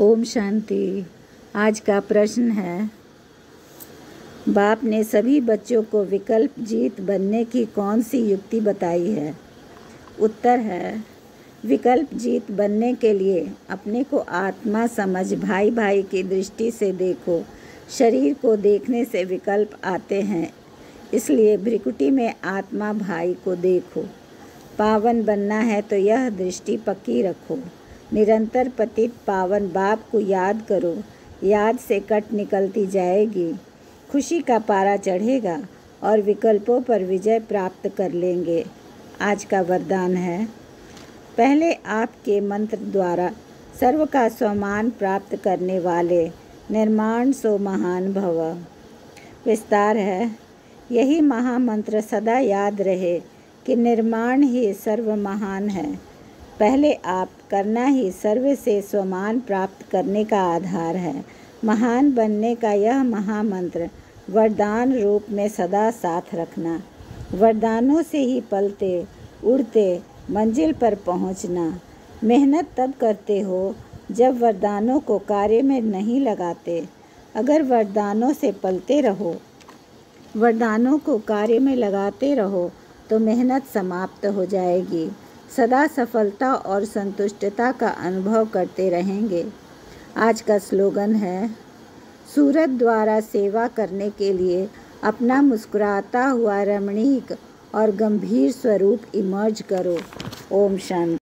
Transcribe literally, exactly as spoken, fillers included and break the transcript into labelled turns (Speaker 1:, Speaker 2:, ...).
Speaker 1: ओम शांति। आज का प्रश्न है, बाप ने सभी बच्चों को विकल्प जीत बनने की कौन सी युक्ति बताई है? उत्तर है, विकल्प जीत बनने के लिए अपने को आत्मा समझ भाई भाई की दृष्टि से देखो। शरीर को देखने से विकल्प आते हैं, इसलिए भ्रिकुटी में आत्मा भाई को देखो। पावन बनना है तो यह दृष्टि पक्की रखो। निरंतर पतित पावन बाप को याद करो। याद से कट निकलती जाएगी, खुशी का पारा चढ़ेगा और विकल्पों पर विजय प्राप्त कर लेंगे। आज का वरदान है, पहले आपके मंत्र द्वारा सर्व का स्वमान प्राप्त करने वाले निर्माण सो महान भव। विस्तार है, यही महामंत्र सदा याद रहे कि निर्माण ही सर्व महान है। पहले आप करना ही सर्व से स्वमान प्राप्त करने का आधार है। महान बनने का यह महामंत्र वरदान रूप में सदा साथ रखना। वरदानों से ही पलते उड़ते मंजिल पर पहुंचना। मेहनत तब करते हो जब वरदानों को कार्य में नहीं लगाते। अगर वरदानों से पलते रहो, वरदानों को कार्य में लगाते रहो तो मेहनत समाप्त हो जाएगी। सदा सफलता और संतुष्टता का अनुभव करते रहेंगे। आज का स्लोगन है, सूरत द्वारा सेवा करने के लिए अपना मुस्कुराता हुआ रमणीक और गंभीर स्वरूप इमर्ज करो। ओम शांति।